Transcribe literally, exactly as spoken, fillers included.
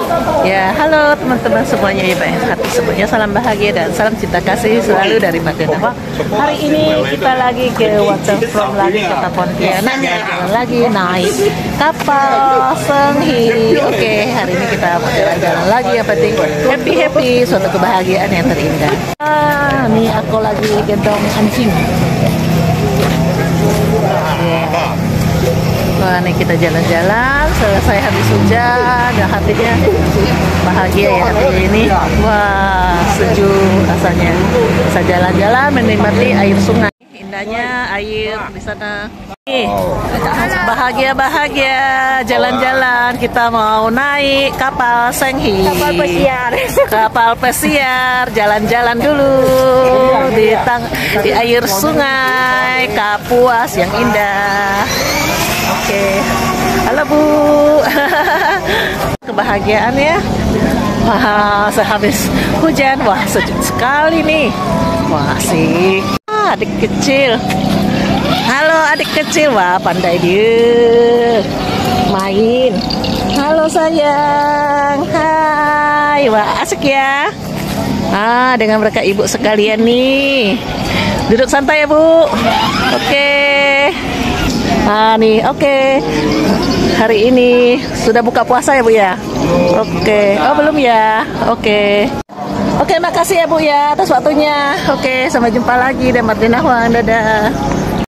Ya, halo teman-teman semuanya, ya Pak, hati semuanya, salam bahagia dan salam cinta kasih selalu dari Madinah. Hari ini kita lagi ke waterfront lagi, kota Pontianak, jalan-jalan lagi naik kapal Senghi. Oke, hari ini kita mau jalan-jalan lagi, yang penting happy happy, suatu kebahagiaan yang terindah. Ah, ini aku lagi gendong anjing. Yeah. Wah, nih kita jalan-jalan, selesai habis hujan, dan hatinya bahagia ya hari ini. Wah, sejuk rasanya. Bisa jalan-jalan menikmati air sungai. Indahnya air di sana. Nih, bahagia-bahagia jalan-jalan. Kita mau naik kapal Senghi. Kapal pesiar. Kapal pesiar, jalan-jalan dulu di tang di air sungai Kapuas yang indah. Oke, halo Bu. Kebahagiaan ya. Wah, sehabis hujan, wah sejuk sekali nih. Wah, asik. Ah, adik kecil. Halo adik kecil, wah pandai dia main. Halo sayang, hai, wah asik ya. Ah, dengan mereka ibu sekalian nih. Duduk santai ya Bu. Oke. Nah nih, oke. Hari ini sudah buka puasa ya Bu ya? Oke. Oh belum ya? Oke. Oke, makasih ya Bu ya atas waktunya. Oke, sampai jumpa lagi dan Madinah Wan, dadah.